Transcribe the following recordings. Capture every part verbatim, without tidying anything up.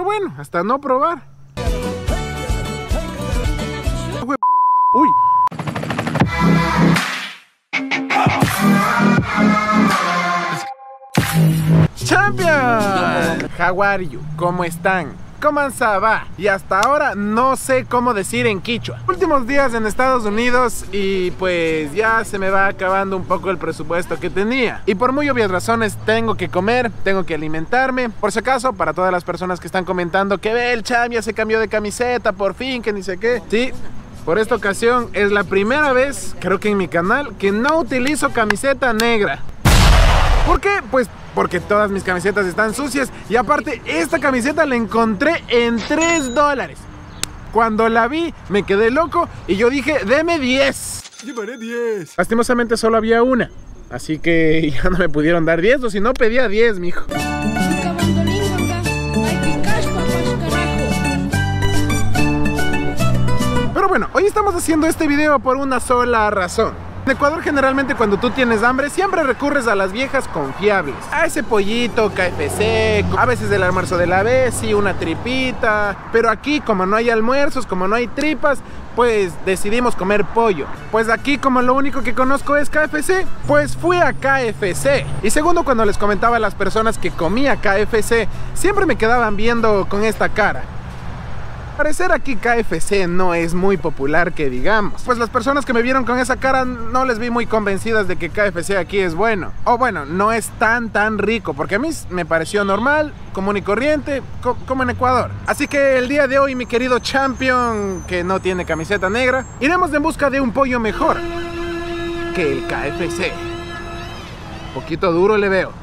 Pero bueno, hasta no probar. Uy. ¡Champion! How are you? ¿Cómo están? ¿Cómo va? Y hasta ahora no sé cómo decir en quichua. Últimos días en Estados Unidos y pues ya se me va acabando un poco el presupuesto que tenía. Y por muy obvias razones tengo que comer, tengo que alimentarme. Por si acaso, para todas las personas que están comentando que ve el Cham ya se cambió de camiseta, por fin, que ni sé qué. Sí, por esta ocasión es la primera vez, creo que en mi canal, que no utilizo camiseta negra. ¿Por qué? Pues porque todas mis camisetas están sucias. Y aparte, esta camiseta la encontré en tres dólares. Cuando la vi, me quedé loco y yo dije, deme diez. Llevaré diez. Lastimosamente solo había una, así que ya no me pudieron dar diez, o si no pedía diez, mijo. Pero bueno, hoy estamos haciendo este video por una sola razón. En Ecuador generalmente cuando tú tienes hambre siempre recurres a las viejas confiables. A ese pollito, K F C, a veces el almuerzo de la Bessie, una tripita. Pero aquí como no hay almuerzos, como no hay tripas, pues decidimos comer pollo. Pues aquí como lo único que conozco es K F C, pues fui a K F C. Y segundo, cuando les comentaba a las personas que comía K F C, siempre me quedaban viendo con esta cara. Al parecer aquí K F C no es muy popular que digamos. Pues las personas que me vieron con esa cara no les vi muy convencidas de que K F C aquí es bueno. O bueno, no es tan tan rico, porque a mí me pareció normal, común y corriente, co como en Ecuador. Así que el día de hoy, mi querido Champion, que no tiene camiseta negra, iremos en busca de un pollo mejor que el K F C. Poquito duro le veo.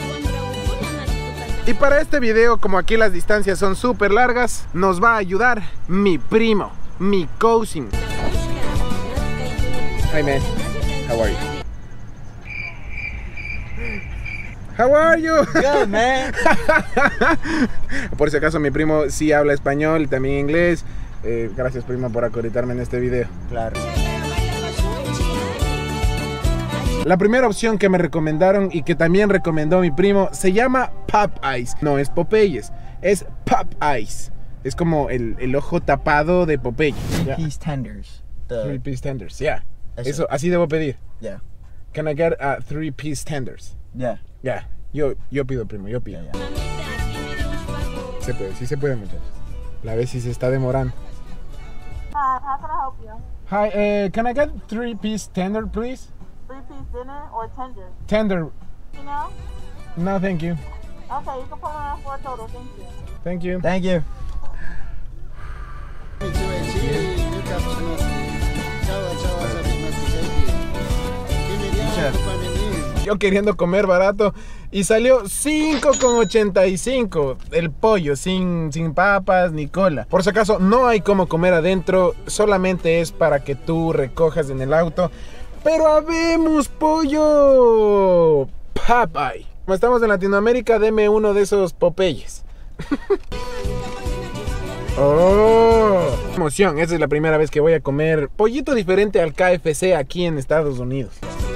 Y para este video, como aquí las distancias son súper largas, nos va a ayudar mi primo, mi cousin. Hi man, how are you? How are you? Good, man. Por si acaso mi primo sí habla español y también inglés. Eh, gracias primo por acreditarme en este video. Claro. La primera opción que me recomendaron y que también recomendó mi primo se llama Popeyes. No es Popeyes, es Popeyes. Es como el, el ojo tapado de Popeye. Yeah. Piece tenders. The... Three piece tenders, yeah. Eso. Eso, así debo pedir. Yeah. Can I get uh, three piece tenders? Yeah. Yeah. Yo, yo pido, primo, yo pido. Yeah, yeah. Se puede, sí se puede, muchachos. La vez si se está demorando. Hi, how can I help you? Hi, uh, can I get three piece tender, please? Three-piece dinner or tender? Tender. You know? No, thank you. Okay, you can put one on for a total. Thank you. Thank you. Thank you. Yo queriendo comer barato y salió cinco con ochenta y cinco el pollo, sin, sin papas ni cola. Por si acaso no hay como comer adentro, solamente es para que tú recojas en el auto. Pero habemos pollo Popeye. Como estamos en Latinoamérica, deme uno de esos Popeyes. Oh, emoción, esta es la primera vez que voy a comer pollito diferente al K F C aquí en Estados Unidos.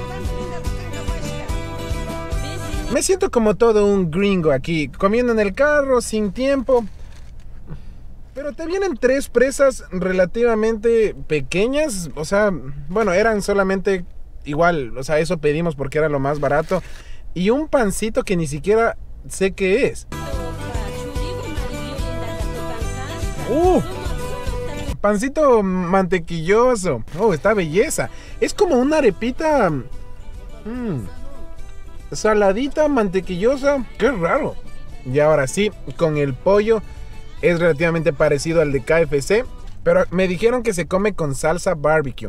Me siento como todo un gringo aquí, comiendo en el carro, sin tiempo. Pero te vienen tres presas relativamente pequeñas. O sea, bueno, eran solamente igual. O sea, eso pedimos porque era lo más barato. Y un pancito que ni siquiera sé qué es. ¡Uh! Pancito mantequilloso. Oh, esta belleza. Es como una arepita. Mmm. Saladita, mantequillosa. Qué raro. Y ahora sí, con el pollo. Es relativamente parecido al de K F C, pero me dijeron que se come con salsa barbecue.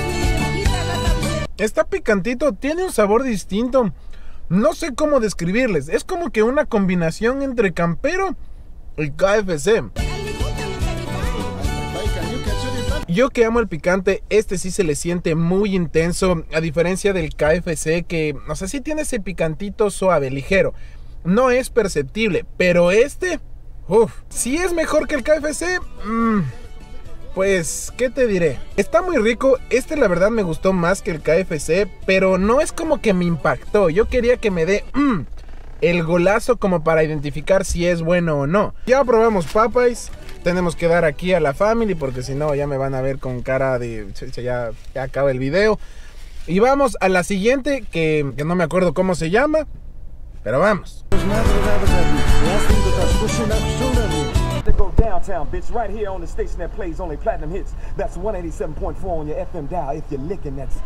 Está picantito, tiene un sabor distinto. No sé cómo describirles. Es como que una combinación entre campero y K F C. Yo que amo el picante, este sí se le siente muy intenso, a diferencia del K F C que, no sé, sí tiene ese picantito suave, ligero. No es perceptible, pero este... Uf, si es mejor que el K F C, mmm, pues, ¿qué te diré? Está muy rico, este la verdad me gustó más que el K F C, pero no es como que me impactó. Yo quería que me dé mmm, el golazo como para identificar si es bueno o no. Ya probamos Popeyes. Tenemos que dar aquí a la family porque si no ya me van a ver con cara de... Ya, ya acaba el video. Y vamos a la siguiente que, que no me acuerdo cómo se llama. Pero vamos. Go downtown, bitch, right here on the station that plays only platinum hits. That's one eighty-seven point four on your F M dial. If you're licking, that's...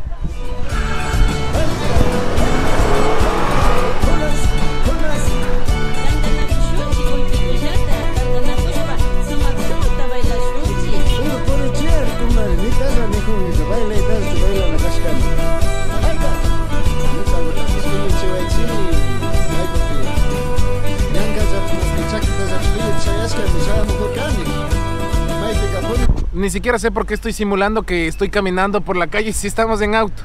Ni siquiera sé por qué estoy simulando que estoy caminando por la calle si estamos en auto.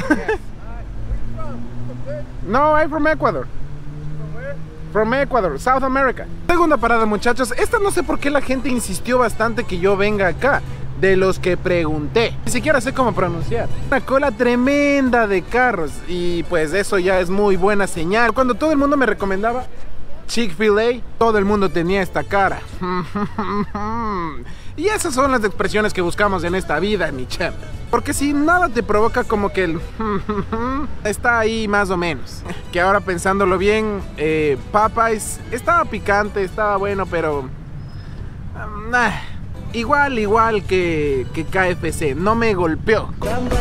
No, I'm from Ecuador. From Ecuador, South America. Segunda parada, muchachos. Esta no sé por qué la gente insistió bastante que yo venga acá. De los que pregunté. Ni siquiera sé cómo pronunciar. Una cola tremenda de carros. Y pues eso ya es muy buena señal. Cuando todo el mundo me recomendaba Chick-fil-A, todo el mundo tenía esta cara. Y esas son las expresiones que buscamos en esta vida, mi champ. Porque si nada te provoca como que el... está ahí más o menos. Que ahora pensándolo bien, eh, Popeyes estaba picante, estaba bueno, pero... Um, nah, igual, igual que, que K F C. No me golpeó.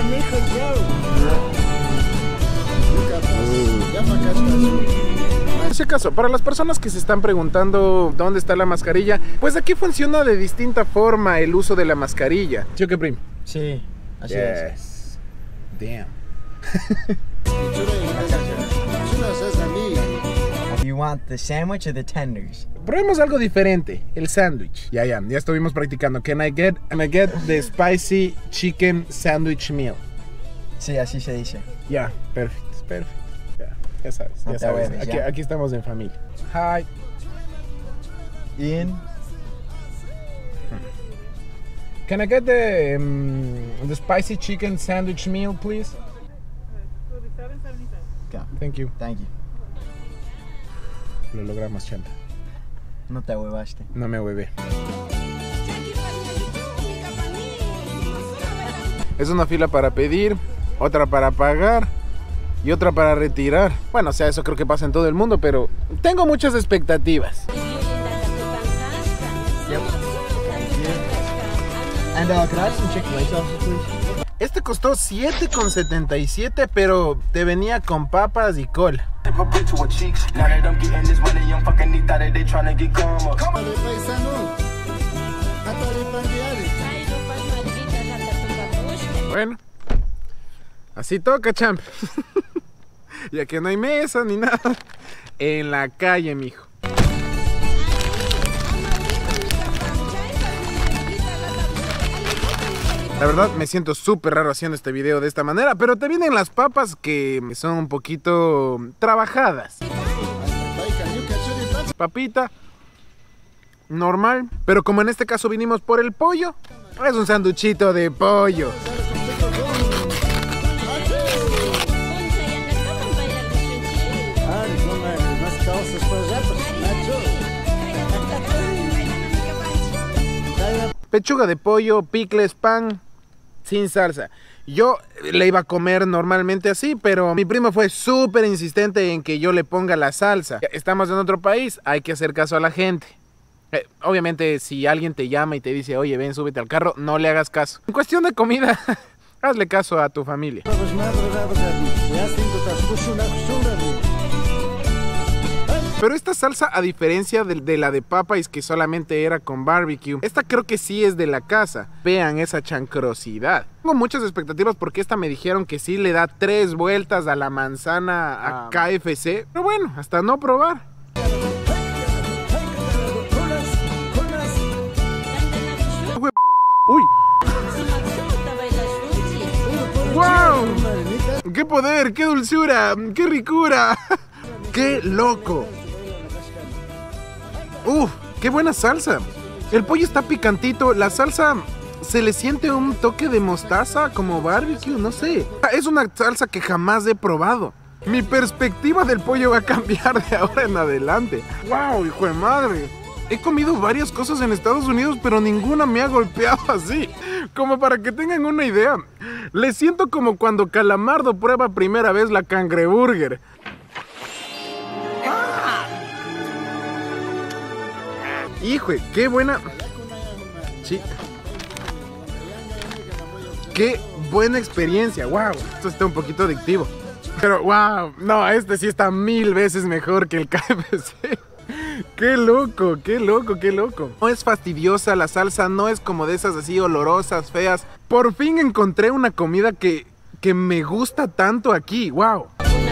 Por si acaso, para las personas que se están preguntando dónde está la mascarilla, pues aquí funciona de distinta forma el uso de la mascarilla. ¿Sí o qué, primo? Sí, así Yes. es. Damn. You want the sandwich or the tenders? Probemos algo diferente, el sándwich. Ya, ya, ya estuvimos practicando. Can I get, can I get the spicy chicken sandwich meal? Sí, así se dice. Ya, perfecto, perfecto. Ya, ya sabes, No ya te sabes. hueves, Aquí, ya. aquí estamos en familia. Hi. Ian. Can I get the, um, the spicy chicken sandwich meal, please? Okay. Thank you. Thank you. Lo logramos, chanta. No te huevaste. No me huevé. Es una fila para pedir, otra para pagar y otra para retirar. Bueno, o sea, eso creo que pasa en todo el mundo, pero tengo muchas expectativas. Yep. And uh, could I have some Chick-fil-A sauces, please? Este costó siete con setenta y siete, pero te venía con papas y cola. Bueno, así toca, champ. Ya que no hay mesa ni nada. En la calle, mijo. La verdad me siento súper raro haciendo este video de esta manera, pero te vienen las papas que son un poquito trabajadas. Papita normal, pero como en este caso vinimos por el pollo, es un sanduchito de pollo. Pechuga de pollo, picles, pan, sin salsa. Yo le iba a comer normalmente así, pero mi primo fue súper insistente en que yo le ponga la salsa. Estamos en otro país, hay que hacer caso a la gente. Eh, obviamente, si alguien te llama y te dice, oye, ven, súbete al carro, no le hagas caso. En cuestión de comida, hazle caso a tu familia. Pero esta salsa, a diferencia de, de la de Popeyes, que solamente era con barbecue, esta creo que sí es de la casa. Vean esa chancrosidad. Tengo muchas expectativas porque esta me dijeron que sí le da tres vueltas a la manzana a ah. K F C. Pero bueno, hasta no probar. ¡Uy! ¡Wow! ¡Qué poder! ¡Qué dulzura! ¡Qué ricura! ¡Qué loco! ¡Uf! ¡Qué buena salsa! El pollo está picantito, la salsa se le siente un toque de mostaza como barbecue, no sé. Es una salsa que jamás he probado. Mi perspectiva del pollo va a cambiar de ahora en adelante. ¡Wow, hijo de madre! He comido varias cosas en Estados Unidos, pero ninguna me ha golpeado así. Como para que tengan una idea, le siento como cuando Calamardo prueba primera vez la cangreburger. ¡Ah! Hijo, qué buena... Sí. Qué buena experiencia, wow. Esto está un poquito adictivo. Pero wow, no, este sí está mil veces mejor que el K F C. Qué loco, qué loco, qué loco. No es fastidiosa la salsa, no es como de esas así olorosas, feas. Por fin encontré una comida que, que me gusta tanto aquí, wow.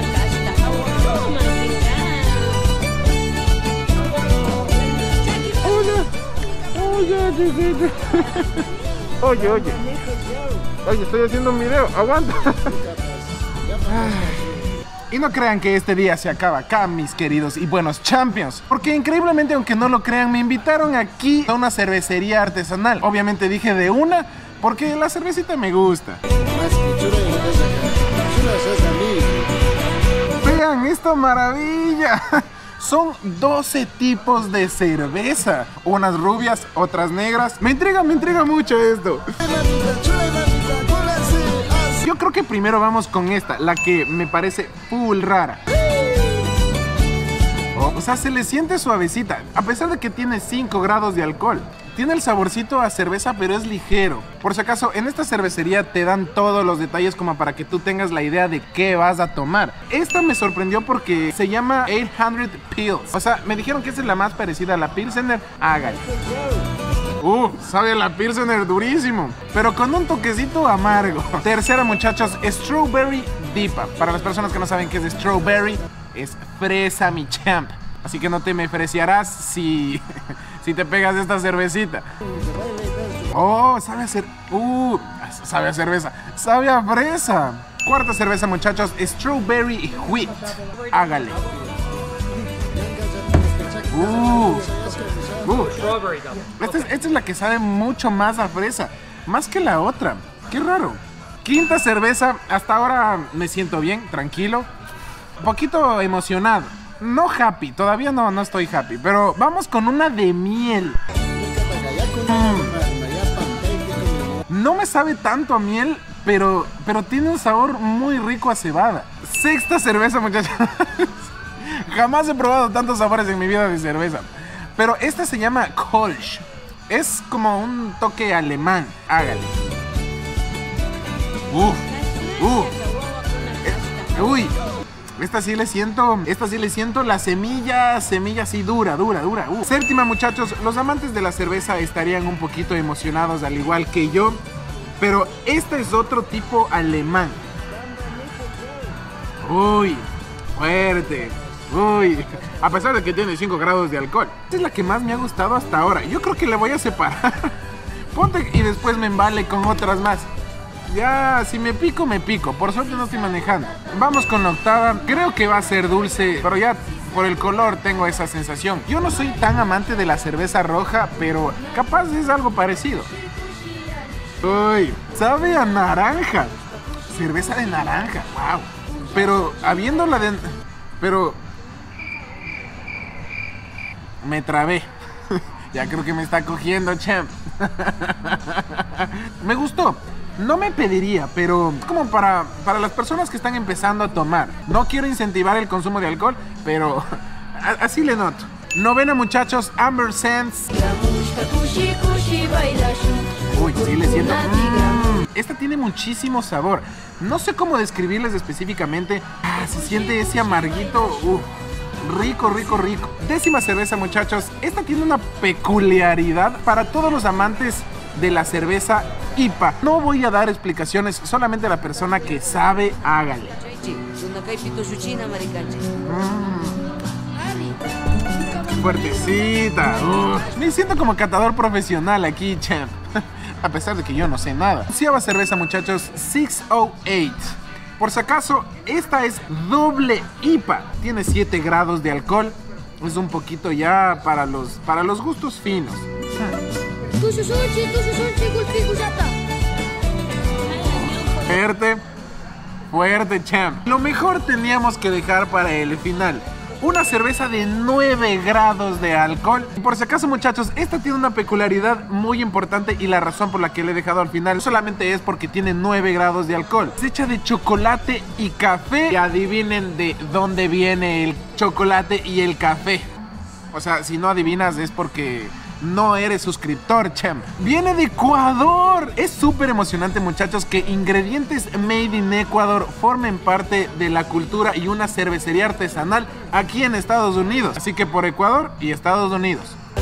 Oye, oye, oye, oye. Oye, estoy haciendo un video, aguanta. Y no crean que este día se acaba acá, mis queridos y buenos champions, porque increíblemente, aunque no lo crean, me invitaron aquí a una cervecería artesanal. Obviamente dije de una, porque la cervecita me gusta. Vean esta maravilla. Son doce tipos de cerveza. Unas rubias, otras negras. Me intriga, me intriga mucho esto. Yo creo que primero vamos con esta, la que me parece full rara. Oh, o sea, se le siente suavecita, a pesar de que tiene cinco grados de alcohol. Tiene el saborcito a cerveza, pero es ligero. Por si acaso, en esta cervecería te dan todos los detalles como para que tú tengas la idea de qué vas a tomar. Esta me sorprendió porque se llama ochocientos Pils. O sea, me dijeron que esa es la más parecida a la Pilsener. Hágale. Uh, sabe a la Pilsener durísimo, pero con un toquecito amargo. Tercera, muchachos, Strawberry Dipa. Para las personas que no saben qué es Strawberry, es fresa, mi champ. Así que no te me freciarás si, si te pegas esta cervecita. Oh, sabe a cer... Uh, sabe a cerveza. Sabe a fresa. Cuarta cerveza, muchachos, Strawberry Wheat. Hágale. Uh. Uh. Esta es, esta es la que sabe mucho más a fresa, más que la otra. Qué raro. Quinta cerveza, hasta ahora me siento bien, tranquilo. Un poquito emocionado. No happy, todavía no, no estoy happy. Pero vamos con una de miel. Mm. No me sabe tanto a miel, pero, pero tiene un sabor muy rico a cebada. Sexta cerveza, muchachos. Jamás he probado tantos sabores en mi vida de cerveza. Pero esta se llama Kolsch. Es como un toque alemán. Hágale. Uf, uf. Eh, uy. Esta sí le siento, esta sí le siento la semilla, semilla así dura, dura, dura. Uh. Séptima, muchachos, los amantes de la cerveza estarían un poquito emocionados al igual que yo. Pero este es otro tipo alemán. Uy, fuerte. Uy, a pesar de que tiene cinco grados de alcohol. Esta es la que más me ha gustado hasta ahora. Yo creo que la voy a separar. Ponte y después me embale con otras más. Ya, si me pico, me pico. Por suerte no estoy manejando. Vamos con la octava. Creo que va a ser dulce, pero ya por el color tengo esa sensación. Yo no soy tan amante de la cerveza roja, pero capaz es algo parecido. Uy, sabe a naranja. Cerveza de naranja, wow. Pero habiéndola de... Pero... me trabé. Ya creo que me está cogiendo, champ. Me gustó. No me pediría, pero como para, para las personas que están empezando a tomar. No quiero incentivar el consumo de alcohol, pero a, así le noto. Novena, muchachos, Amber Sands. Uy, sí le siento. Mm, esta tiene muchísimo sabor. No sé cómo describirles específicamente. Ah, se siente ese amarguito. Uf. Rico, rico, rico. Décima cerveza, muchachos. Esta tiene una peculiaridad para todos los amantes de la cerveza I P A. No voy a dar explicaciones, solamente la persona que sabe, hágale. Mm. Fuertecita. Uh. Me siento como catador profesional aquí, champ. A pesar de que yo no sé nada. Onceava cerveza, muchachos, seis oh ocho. Por si acaso, esta es doble I P A. Tiene siete grados de alcohol. Es un poquito ya para los, para los gustos finos. Verte. fuerte, champ. Lo mejor teníamos que dejar para el final. Una cerveza de nueve grados de alcohol. Y por si acaso, muchachos, esta tiene una peculiaridad muy importante y la razón por la que le he dejado al final solamente es porque tiene nueve grados de alcohol. Es hecha de chocolate y café. Y adivinen de dónde viene el chocolate y el café. O sea, si no adivinas es porque no eres suscriptor, champ. Viene de Ecuador. Es súper emocionante, muchachos, que ingredientes made in Ecuador formen parte de la cultura y una cervecería artesanal aquí en Estados Unidos. Así que por Ecuador y Estados Unidos.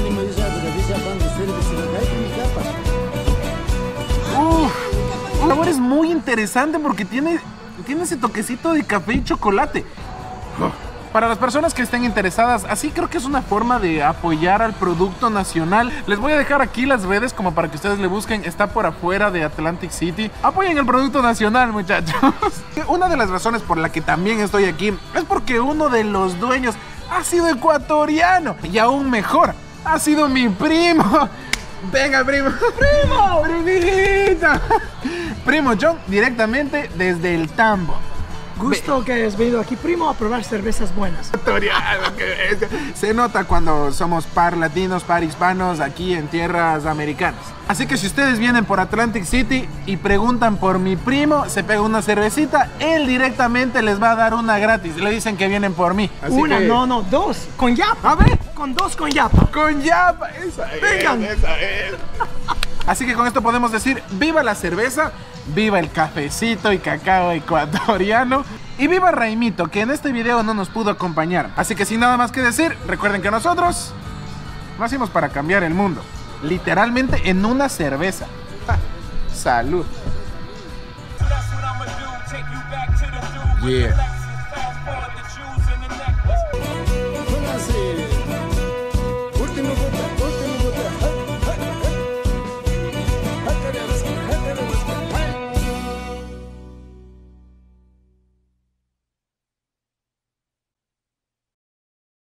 Uf, el sabor es muy interesante porque tiene, tiene ese toquecito de café y chocolate. Oh. Para las personas que estén interesadas, así creo que es una forma de apoyar al producto nacional. Les voy a dejar aquí las redes como para que ustedes le busquen. Está por afuera de Atlantic City. Apoyen el producto nacional, muchachos. Una de las razones por la que también estoy aquí es porque uno de los dueños ha sido ecuatoriano. Y aún mejor, ha sido mi primo. Venga, primo. Primo, primito. Primo John, directamente desde el Tambo. Gusto que hayas venido aquí, primo, a probar cervezas buenas. Se nota cuando somos par latinos, par hispanos aquí en tierras americanas. Así que si ustedes vienen por Atlantic City y preguntan por mi primo, se pega una cervecita, él directamente les va a dar una gratis. Le dicen que vienen por mí. Así una, que... no, no, dos. Con yapa. A ver. Con dos con yapa. Con yapa. Esa Vengan. es, esa es. Así que con esto podemos decir, viva la cerveza, viva el cafecito y cacao ecuatoriano y viva Raimito, que en este video no nos pudo acompañar. Así que sin nada más que decir, recuerden que nosotros nacimos para cambiar el mundo, literalmente en una cerveza. Salud. Yeah.